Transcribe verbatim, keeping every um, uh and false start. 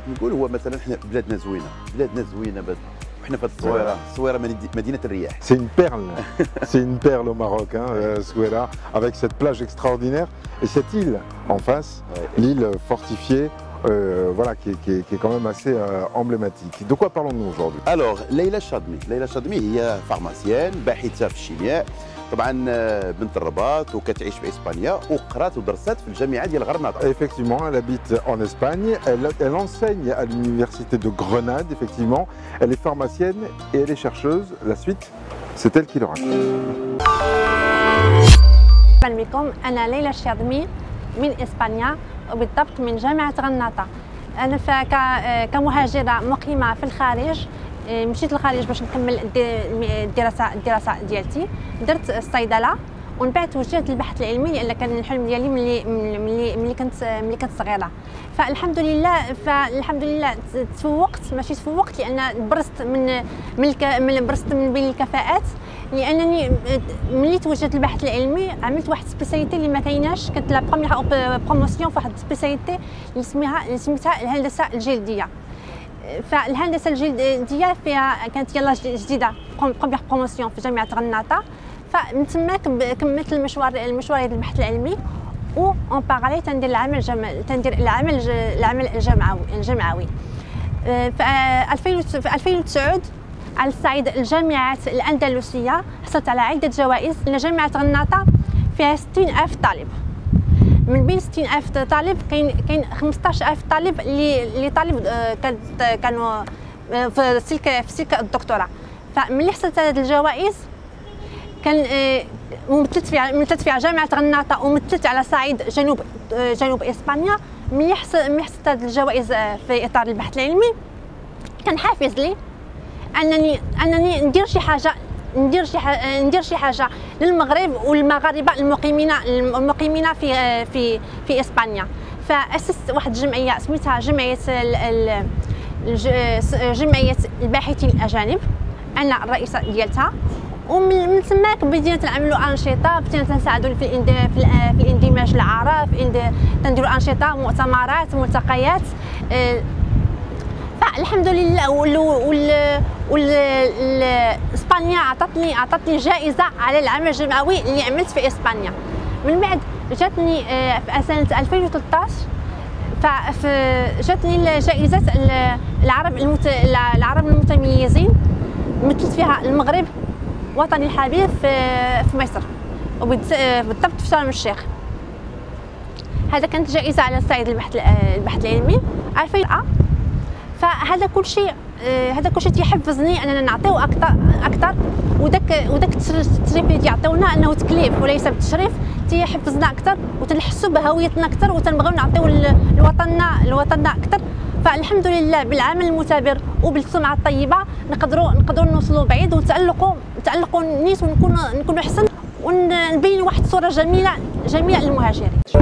بغيت نقول هو مثلا حنا بلادنا زوينه، بلادنا زوينه وحنا في الصويره، الصويره مدينه الرياح. C'est une perle, c'est une perle au Maroc, hein, Essaouira, avec cette plage extraordinaire et cette île en face, ouais. L'île fortifiée. Euh, voilà, qui est, qui, est, qui est quand même assez euh, emblématique. De quoi parlons-nous aujourd'hui? Alors, Leïla Chadmi. Leïla Chadmi هي فارماسيان باحثة في الشيمياء، طبعا بنت الرباط وكتعيش في اسبانيا وقرات ودرست في الجامعة ديال غرناطة. Effectivement, elle habite en Espagne, elle, elle enseigne à l'université de Grenade, effectivement. Elle est pharmacienne et elle est chercheuse. La suite, c'est elle qui le raconte. مرحبا بكم، أنا ليلى الشاذمي من إسبانيا وبالضبط من جامعة غرناطة. أنا كمهاجرة مقيمة في الخارج مشيت للخارج باش نكمل الدراسة الدراسة ديالتي، درت الصيدلة ومن بعد توجهت للبحث العلمي لأن كان الحلم ديالي ملي ملي ملي كنت ملي كنت صغيرة. فالحمد لله فالحمد لله تفوقت، ماشي تفوقت لأن برزت من من برزت من بين الكفاءات، لانني ملي توجهت للبحث العلمي عملت واحد سبيسياليتي اللي ما كايناش، كانت لا بروميير بروموسيون في واحد سبيسياليتي اللي سميتها اللي سميتها الهندسه الجلديه. فالهندسه الجلديه فيها كانت يلا جديده بروميير بروموسيون في جامعه غرناطه. فمن تما كملت المشوار المشوار ديال البحث العلمي و اون بارالي تندير العمل جم... تندير العمل العمل الجامعوي الجامعوي في ألفين وتسعة على الصعيد الجامعات الأندلسية حصلت على عدة جوائز، لأن جامعة غرناطة فيها ستين ألف طالب، من بين ستين ألف طالب كاين كاين خمسطاش ألف طالب اللي اللي طالب كانوا في سلك في سلك الدكتوراه. فملي حصلت على هذه الجوائز كان مثلت فيها مثلت فيها جامعة غرناطة ومثلت على صعيد جنوب جنوب إسبانيا. ملي حصلت ملي حصلت هذه الجوائز في إطار البحث العلمي كان حافز لي انني انني ندير شي حاجه ندير شي حاجة ندير شي حاجه للمغرب والمغاربه المقيمين المقيمين في في في اسبانيا. فاسست واحد الجمعيه سميتها جمعيه جمعيه الباحثين الاجانب، انا الرئيسه ديالتها. ومن تماك بدينا نعملوا انشطه، بدينا نساعدوا في في الاندماج العرف، نديروا انشطه مؤتمرات ملتقيات. الحمد لله وال وال اسبانيا عطاتني عطاتني جائزه على العمل الجمعوي اللي عملت في اسبانيا. من بعد جاتني في سنه ألفين وثلاثطاش فجاتني جائزه العرب المت... العرب المتميزين، مثلت فيها المغرب وطني الحبيب في في مصر وبالضبط في شرم الشيخ. هذا كانت جائزه على صعيد البحث البحث العلمي ألفين. فهذا كل شيء هذا كل شيء تيحفزني اننا نعطيو اكثر اكثر وداك وداك التشريف اللي تيعطيونا انه تكليف وليس بالتشريف تيحفزنا اكثر وتنحسوا بهويتنا اكثر وتنبغيو نعطيو لوطننا لوطننا اكثر. فالحمد لله بالعمل المثابر وبالسمعه الطيبه نقدروا نقدروا نوصلوا بعيد ونتالقوا نتالقوا الناس ونكونوا نكونوا احسن ونبين واحد الصوره جميله جميله للمهاجرين.